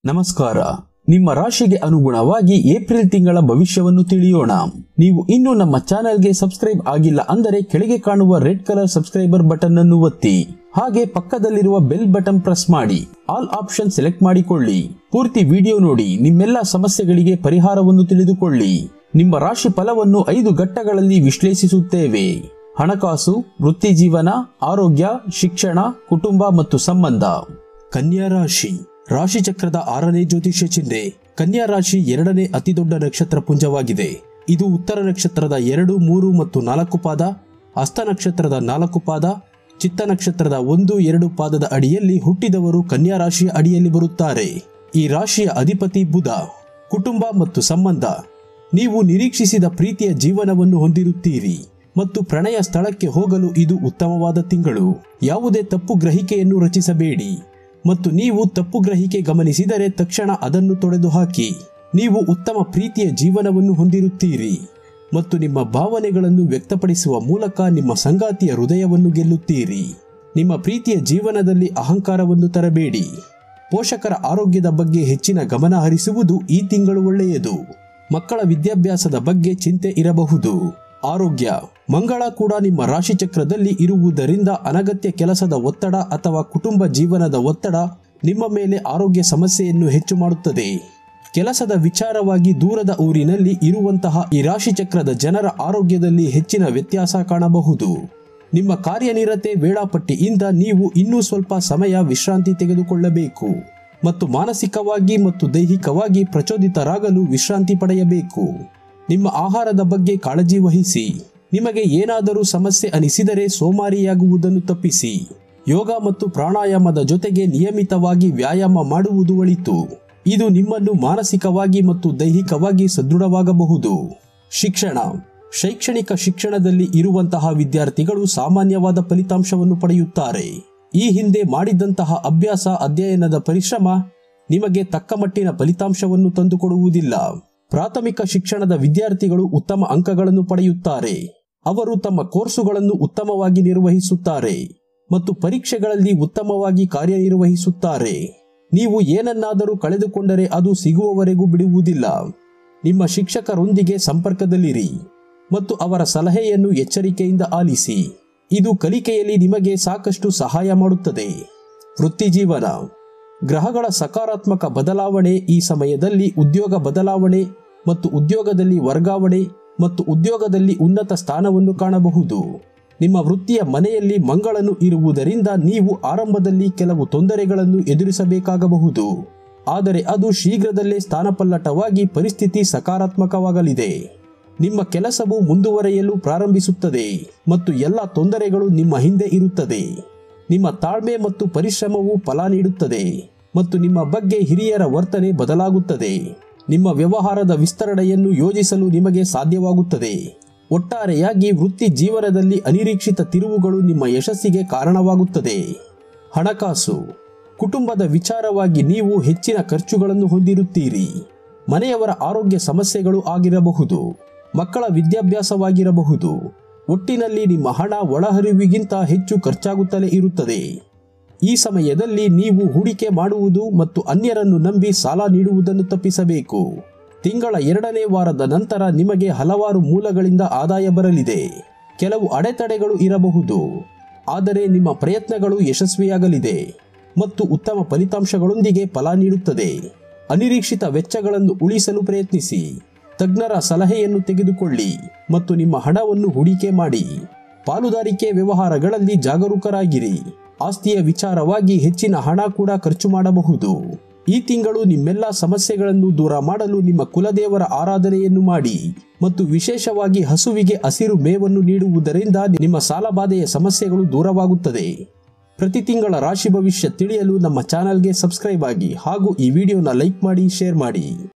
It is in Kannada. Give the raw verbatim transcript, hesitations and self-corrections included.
ನಮಸ್ಕಾರ. ನಿಮ್ಮ ರಾಶಿಗೆ ಅನುಗುಣವಾಗಿ ಏಪ್ರಿಲ್ ತಿಂಗಳ ಭವಿಷ್ಯವನ್ನು ತಿಳಿಯೋಣ. ನೀವು ಇನ್ನೂ ನಮ್ಮ ಚಾನೆಲ್ಗೆ ಸಬ್ಸ್ಕ್ರೈಬ್ ಆಗಿಲ್ಲ ಅಂದರೆ ಕೆಳಗೆ ಕಾಣುವ ರೆಡ್ ಕಲರ್ ಸಬ್ಸ್ಕ್ರೈಬರ್ ಬಟನ್ ಅನ್ನು ಒತ್ತಿ. ಹಾಗೆ ಪಕ್ಕದಲ್ಲಿರುವ ಬೆಲ್ ಬಟನ್ ಪ್ರೆಸ್ ಮಾಡಿ ಆಲ್ ಆಪ್ಷನ್ ಸೆಲೆಕ್ಟ್ ಮಾಡಿಕೊಳ್ಳಿ. ಪೂರ್ತಿ ವಿಡಿಯೋ ನೋಡಿ ನಿಮ್ಮೆಲ್ಲ ಸಮಸ್ಯೆಗಳಿಗೆ ಪರಿಹಾರವನ್ನು ತಿಳಿದುಕೊಳ್ಳಿ. ನಿಮ್ಮ ರಾಶಿ ಫಲವನ್ನು ಐದು ಘಟ್ಟಗಳಲ್ಲಿ ವಿಶ್ಲೇಷಿಸುತ್ತೇವೆ. ಹಣಕಾಸು, ವೃತ್ತಿ ಜೀವನ, ಆರೋಗ್ಯ, ಶಿಕ್ಷಣ, ಕುಟುಂಬ ಮತ್ತು ಸಂಬಂಧ. ಕನ್ಯಾ ರಾಶಿ ರಾಶಿ ಚಕ್ರದ ಆರನೇ ಜ್ಯೋತಿಷ್ಯ ಚಿಹ್ನೆ. ಕನ್ಯಾ ರಾಶಿ ಎರಡನೇ ಅತಿದೊಡ್ಡ ನಕ್ಷತ್ರ ಪುಂಜವಾಗಿದೆ. ಇದು ಉತ್ತರ ನಕ್ಷತ್ರದ ಎರಡು, ಮೂರು ಮತ್ತು ನಾಲ್ಕು ಪಾದ, ಹಸ್ತ ನಕ್ಷತ್ರದ ನಾಲ್ಕು ಪಾದ, ಚಿತ್ತ ನಕ್ಷತ್ರದ ಒಂದು, ಎರಡು ಪಾದದ ಅಡಿಯಲ್ಲಿ ಹುಟ್ಟಿದವರು ಕನ್ಯಾ ರಾಶಿಯ ಅಡಿಯಲ್ಲಿ ಬರುತ್ತಾರೆ. ಈ ರಾಶಿಯ ಅಧಿಪತಿ ಬುಧ. ಕುಟುಂಬ ಮತ್ತು ಸಂಬಂಧ. ನೀವು ನಿರೀಕ್ಷಿಸಿದ ಪ್ರೀತಿಯ ಜೀವನವನ್ನು ಹೊಂದಿರುತ್ತೀರಿ ಮತ್ತು ಪ್ರಣಯ ಸ್ಥಳಕ್ಕೆ ಹೋಗಲು ಇದು ಉತ್ತಮವಾದ ತಿಂಗಳು. ಯಾವುದೇ ತಪ್ಪು ಗ್ರಹಿಕೆಯನ್ನು ರಚಿಸಬೇಡಿ ಮತ್ತು ನೀವು ತಪ್ಪು ಗ್ರಹಿಕೆ ಗಮನಿಸಿದರೆ ತಕ್ಷಣ ಅದನ್ನು ತೊಡೆದುಹಾಕಿ. ನೀವು ಉತ್ತಮ ಪ್ರೀತಿಯ ಜೀವನವನ್ನು ಹೊಂದಿರುತ್ತೀರಿ ಮತ್ತು ನಿಮ್ಮ ಭಾವನೆಗಳನ್ನು ವ್ಯಕ್ತಪಡಿಸುವ ಮೂಲಕ ನಿಮ್ಮ ಸಂಗಾತಿಯ ಹೃದಯವನ್ನು ಗೆಲ್ಲುತ್ತೀರಿ. ನಿಮ್ಮ ಪ್ರೀತಿಯ ಜೀವನದಲ್ಲಿ ಅಹಂಕಾರವನ್ನು ತರಬೇಡಿ. ಪೋಷಕರ ಆರೋಗ್ಯದ ಬಗ್ಗೆ ಹೆಚ್ಚಿನ ಗಮನ ಹರಿಸುವುದು ಈ ತಿಂಗಳು ಒಳ್ಳೆಯದು. ಮಕ್ಕಳ ವಿದ್ಯಾಭ್ಯಾಸದ ಬಗ್ಗೆ ಚಿಂತೆ ಇರಬಹುದು. ಆರೋಗ್ಯ. ಮಂಗಳ ಕೂಡ ನಿಮ್ಮ ರಾಶಿ ಚಕ್ರದಲ್ಲಿ ಇರುವುದರಿಂದ ಅನಗತ್ಯ ಕೆಲಸದ ಒತ್ತಡ ಅಥವಾ ಕುಟುಂಬ ಜೀವನದ ಒತ್ತಡ ನಿಮ್ಮ ಮೇಲೆ ಆರೋಗ್ಯ ಸಮಸ್ಯೆಯನ್ನು ಹೆಚ್ಚು ಮಾಡುತ್ತದೆ. ಕೆಲಸದ ವಿಚಾರವಾಗಿ ದೂರದ ಊರಿನಲ್ಲಿ ಇರುವಂತಹ ಈ ರಾಶಿ ಚಕ್ರದ ಜನರ ಆರೋಗ್ಯದಲ್ಲಿ ಹೆಚ್ಚಿನ ವ್ಯತ್ಯಾಸ ಕಾಣಬಹುದು. ನಿಮ್ಮ ಕಾರ್ಯನಿರತೆ ವೇಳಾಪಟ್ಟಿಯಿಂದ ನೀವು ಇನ್ನೂ ಸ್ವಲ್ಪ ಸಮಯ ವಿಶ್ರಾಂತಿ ತೆಗೆದುಕೊಳ್ಳಬೇಕು ಮತ್ತು ಮಾನಸಿಕವಾಗಿ ಮತ್ತು ದೈಹಿಕವಾಗಿ ಪ್ರಚೋದಿತರಾಗಲು ವಿಶ್ರಾಂತಿ ಪಡೆಯಬೇಕು. ನಿಮ್ಮ ಆಹಾರದ ಬಗ್ಗೆ ಕಾಳಜಿ ವಹಿಸಿ. ನಿಮಗೆ ಏನಾದರೂ ಸಮಸ್ಯೆ ಅನಿಸಿದರೆ ಸೋಮಾರಿಯಾಗುವುದನ್ನು ತಪ್ಪಿಸಿ. ಯೋಗ ಮತ್ತು ಪ್ರಾಣಾಯಾಮದ ಜೊತೆಗೆ ನಿಯಮಿತವಾಗಿ ವ್ಯಾಯಾಮ ಮಾಡುವುದು ಒಳಿತು. ಇದು ನಿಮ್ಮನ್ನು ಮಾನಸಿಕವಾಗಿ ಮತ್ತು ದೈಹಿಕವಾಗಿ ಸದೃಢವಾಗಬಹುದು. ಶಿಕ್ಷಣ. ಶೈಕ್ಷಣಿಕ ಶಿಕ್ಷಣದಲ್ಲಿ ಇರುವಂತಹ ವಿದ್ಯಾರ್ಥಿಗಳು ಸಾಮಾನ್ಯವಾದ ಫಲಿತಾಂಶವನ್ನು ಪಡೆಯುತ್ತಾರೆ. ಈ ಹಿಂದೆ ಮಾಡಿದಂತಹ ಅಭ್ಯಾಸ, ಅಧ್ಯಯನದ ಪರಿಶ್ರಮ ನಿಮಗೆ ತಕ್ಕಮಟ್ಟಿನ ಫಲಿತಾಂಶವನ್ನು ತಂದುಕೊಡುವುದಿಲ್ಲ. ಪ್ರಾಥಮಿಕ ಶಿಕ್ಷಣದ ವಿದ್ಯಾರ್ಥಿಗಳು ಉತ್ತಮ ಅಂಕಗಳನ್ನು ಪಡೆಯುತ್ತಾರೆ. ಅವರು ತಮ್ಮ ಕೋರ್ಸುಗಳನ್ನು ಉತ್ತಮವಾಗಿ ನಿರ್ವಹಿಸುತ್ತಾರೆ ಮತ್ತು ಪರೀಕ್ಷೆಗಳಲ್ಲಿ ಉತ್ತಮವಾಗಿ ಕಾರ್ಯನಿರ್ವಹಿಸುತ್ತಾರೆ. ನೀವು ಏನನ್ನಾದರೂ ಕಳೆದುಕೊಂಡರೆ ಅದು ಸಿಗುವವರೆಗೂ ಬಿಡುವುದಿಲ್ಲ. ನಿಮ್ಮ ಶಿಕ್ಷಕರೊಂದಿಗೆ ಸಂಪರ್ಕದಲ್ಲಿರಿ ಮತ್ತು ಅವರ ಸಲಹೆಯನ್ನು ಎಚ್ಚರಿಕೆಯಿಂದ ಆಲಿಸಿ. ಇದು ಕಲಿಕೆಯಲ್ಲಿ ನಿಮಗೆ ಸಾಕಷ್ಟು ಸಹಾಯ ಮಾಡುತ್ತದೆ. ವೃತ್ತಿ ಜೀವನ. ಗ್ರಹಗಳ ಸಕಾರಾತ್ಮಕ ಬದಲಾವಣೆ ಈ ಸಮಯದಲ್ಲಿ ಉದ್ಯೋಗ ಬದಲಾವಣೆ ಮತ್ತು ಉದ್ಯೋಗದಲ್ಲಿ ವರ್ಗಾವಣೆ ಮತ್ತು ಉದ್ಯೋಗದಲ್ಲಿ ಉನ್ನತ ಸ್ಥಾನವನ್ನು ಕಾಣಬಹುದು. ನಿಮ್ಮ ವೃತ್ತಿಯ ಮನೆಯಲ್ಲಿ ಮಂಗಳನು ಇರುವುದರಿಂದ ನೀವು ಆರಂಭದಲ್ಲಿ ಕೆಲವು ತೊಂದರೆಗಳನ್ನು ಎದುರಿಸಬೇಕಾಗಬಹುದು. ಆದರೆ ಅದು ಶೀಘ್ರದಲ್ಲೇ ಸ್ಥಾನಪಲ್ಲಟವಾಗಿ ಪರಿಸ್ಥಿತಿ ಸಕಾರಾತ್ಮಕವಾಗಲಿದೆ. ನಿಮ್ಮ ಕೆಲಸವು ಮುಂದುವರಿಯಲು ಪ್ರಾರಂಭಿಸುತ್ತದೆ ಮತ್ತು ಎಲ್ಲ ತೊಂದರೆಗಳು ನಿಮ್ಮ ಹಿಂದೆ ಇರುತ್ತದೆ. ನಿಮ್ಮ ತಾಳ್ಮೆ ಮತ್ತು ಪರಿಶ್ರಮವು ಫಲ ನೀಡುತ್ತದೆ ಮತ್ತು ನಿಮ್ಮ ಬಗ್ಗೆ ಹಿರಿಯರ ವರ್ತನೆ ಬದಲಾಗುತ್ತದೆ. ನಿಮ್ಮ ವ್ಯವಹಾರದ ವಿಸ್ತರಣೆಯನ್ನು ಯೋಜಿಸಲು ನಿಮಗೆ ಸಾಧ್ಯವಾಗುತ್ತದೆ. ಒಟ್ಟಾರೆಯಾಗಿ ವೃತ್ತಿ ಜೀವನದಲ್ಲಿ ಅನಿರೀಕ್ಷಿತ ತಿರುವುಗಳು ನಿಮ್ಮ ಯಶಸ್ಸಿಗೆ ಕಾರಣವಾಗುತ್ತದೆ. ಹಣಕಾಸು. ಕುಟುಂಬದ ವಿಚಾರವಾಗಿ ನೀವು ಹೆಚ್ಚಿನ ಖರ್ಚುಗಳನ್ನು ಹೊಂದಿರುತ್ತೀರಿ. ಮನೆಯವರ ಆರೋಗ್ಯ ಸಮಸ್ಯೆಗಳು ಆಗಿರಬಹುದು, ಮಕ್ಕಳ ವಿದ್ಯಾಭ್ಯಾಸವಾಗಿರಬಹುದು. ಒಟ್ಟಿನಲ್ಲಿ ನಿಮ್ಮ ಹಣ ಒಳಹರಿವಿಗಿಂತ ಹೆಚ್ಚು ಖರ್ಚಾಗುತ್ತಲೇ ಇರುತ್ತದೆ. ಈ ಸಮಯದಲ್ಲಿ ನೀವು ಹೂಡಿಕೆ ಮಾಡುವುದು ಮತ್ತು ಅನ್ಯರನ್ನು ನಂಬಿ ಸಾಲ ನೀಡುವುದನ್ನು ತಪ್ಪಿಸಬೇಕು. ತಿಂಗಳ ಎರಡನೇ ವಾರದ ನಂತರ ನಿಮಗೆ ಹಲವಾರು ಮೂಲಗಳಿಂದ ಆದಾಯ ಬರಲಿದೆ. ಕೆಲವು ಅಡೆತಡೆಗಳು ಇರಬಹುದು, ಆದರೆ ನಿಮ್ಮ ಪ್ರಯತ್ನಗಳು ಯಶಸ್ವಿಯಾಗಲಿದೆ ಮತ್ತು ಉತ್ತಮ ಫಲಿತಾಂಶಗಳೊಂದಿಗೆ ಫಲ ನೀಡುತ್ತದೆ. ಅನಿರೀಕ್ಷಿತ ವೆಚ್ಚಗಳನ್ನು ಉಳಿಸಲು ಪ್ರಯತ್ನಿಸಿ. ತಜ್ಞರ ಸಲಹೆಯನ್ನು ತೆಗೆದುಕೊಳ್ಳಿ ಮತ್ತು ನಿಮ್ಮ ಹಣವನ್ನು ಹೂಡಿಕೆ ಮಾಡಿ. ಪಾಲುದಾರಿಕೆ ವ್ಯವಹಾರಗಳಲ್ಲಿ ಜಾಗರೂಕರಾಗಿರಿ. ಆಸ್ತಿಯ ವಿಚಾರವಾಗಿ ಹೆಚ್ಚಿನ ಹಣ ಕೂಡ ಖರ್ಚು ಮಾಡಬಹುದು. ಈ ತಿಂಗಳು ನಿಮ್ಮೆಲ್ಲ ಸಮಸ್ಯೆಗಳನ್ನು ದೂರ ಮಾಡಲು ನಿಮ್ಮ ಕುಲದೇವರ ಆರಾಧನೆಯನ್ನು ಮಾಡಿ ಮತ್ತು ವಿಶೇಷವಾಗಿ ಹಸುವಿಗೆ ಹಸಿರು ಮೇವನ್ನು ನೀಡುವುದರಿಂದ ನಿಮ್ಮ ಸಾಲಬಾಧೆಯ ಸಮಸ್ಯೆಗಳು ದೂರವಾಗುತ್ತದೆ. ಪ್ರತಿ ತಿಂಗಳ ರಾಶಿ ಭವಿಷ್ಯ ತಿಳಿಯಲು ನಮ್ಮ ಚಾನೆಲ್ಗೆ ಸಬ್ಸ್ಕ್ರೈಬ್ ಆಗಿ ಹಾಗೂ ಈ ವಿಡಿಯೋನ ಲೈಕ್ ಮಾಡಿ, ಶೇರ್ ಮಾಡಿ.